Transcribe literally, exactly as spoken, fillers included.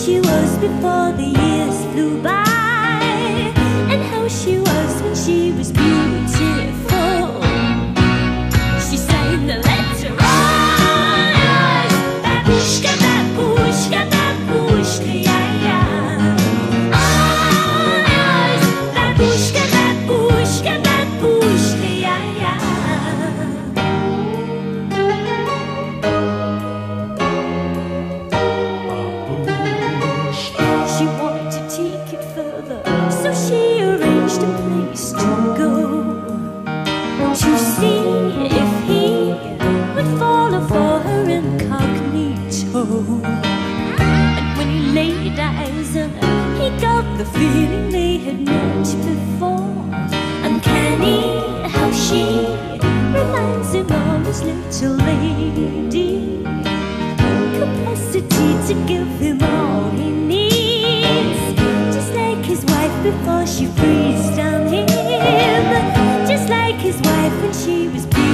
she was before the years flew by, and how she was when she was beautiful. She sang the letter rise, Babooshka, Babooshka, Babooshka, yeah, yeah. Rise, Babooshka, Babooshka, Babooshka, yeah, yeah. She wanted to take it further, so she arranged a place to go, to see if he would follow for her incognito. And when he laid eyes on her, he got the feeling they had met before. Uncanny how she reminds him of his little lady, capacity to give him all he needs, just like his wife before she freezed down him, just like his wife when she was beautiful.